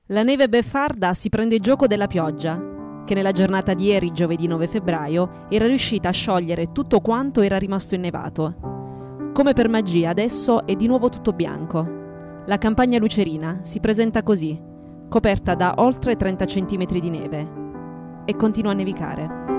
La neve beffarda si prende gioco della pioggia, che nella giornata di ieri, giovedì 9 febbraio, era riuscita a sciogliere tutto quanto era rimasto innevato. Come per magia, adesso è di nuovo tutto bianco. La campagna lucerina si presenta così, coperta da oltre 30 centimetri di neve, e continua a nevicare.